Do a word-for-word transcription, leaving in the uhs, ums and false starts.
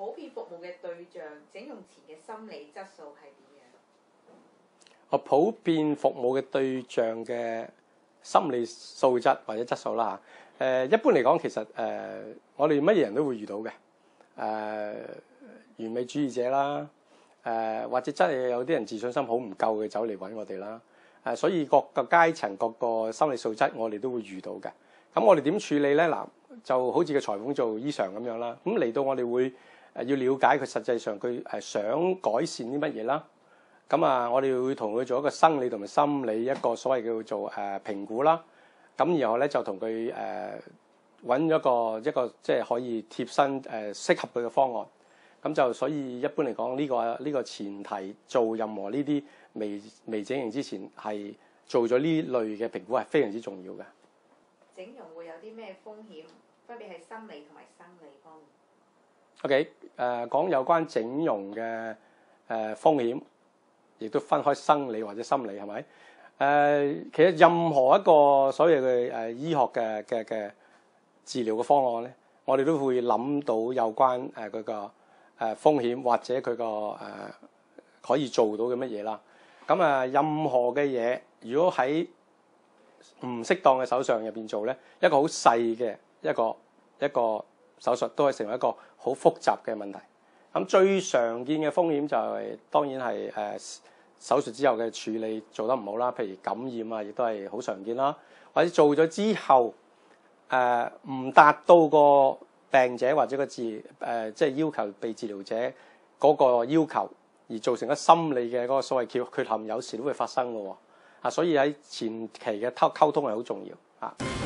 普遍服務嘅對象整容前嘅心理質素係點樣？ 我普遍服務嘅對象嘅心理素質或者質素啦嚇，誒一般嚟講，其實誒、呃、我哋乜嘢人都會遇到嘅，誒、呃、完美主義者啦，誒、呃、或者真係有啲人自信心好唔夠嘅走嚟揾我哋啦，誒、呃、所以各個階層各個心理素質我哋都會遇到嘅。咁我哋點處理咧？嗱，就好似個裁縫做衣裳咁樣啦。咁嚟到我哋會誒要了解佢實際上佢誒想改善啲乜嘢啦。咁啊，我哋會同佢做一個生理同埋心理一個所謂叫做誒評估啦。咁然後咧就同佢誒揾一個一個即係可以貼身誒適合佢嘅方案。咁就所以一般嚟講，呢個呢個前提做任何呢啲微微整形之前，係做咗呢類嘅評估係非常之重要嘅。 整容會有啲咩風險？分別係心理同埋生理方面。 OK，誒、呃、講有關整容嘅誒、呃、風險，亦都分開生理或者心理係咪？誒、呃、其實任何一個所謂嘅誒醫學嘅嘅嘅治療嘅方案咧，我哋都會諗到有關誒佢個誒風險或者佢個誒可以做到嘅乜嘢啦。咁啊，任何嘅嘢如果喺唔適當嘅手上入邊做咧，一個好細嘅一個一個手術都可以成為一個好複雜嘅問題。咁最常見嘅風險就係、是、當然係誒、呃、手術之後嘅處理做得唔好啦，譬如感染啊，亦都係好常見啦。或者做咗之後誒唔達到個病者或者個治誒即係要求被治療者嗰個要求，而造成咗心理嘅嗰個所謂缺缺陷，有時都會發生嘅喎。啊，所以喺前期嘅溝溝通係好重要啊。